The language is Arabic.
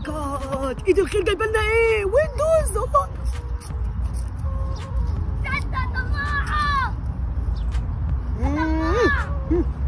جاد، ايد الخير جايبه لنا ايه؟ ويندوز. الله سته طماعه.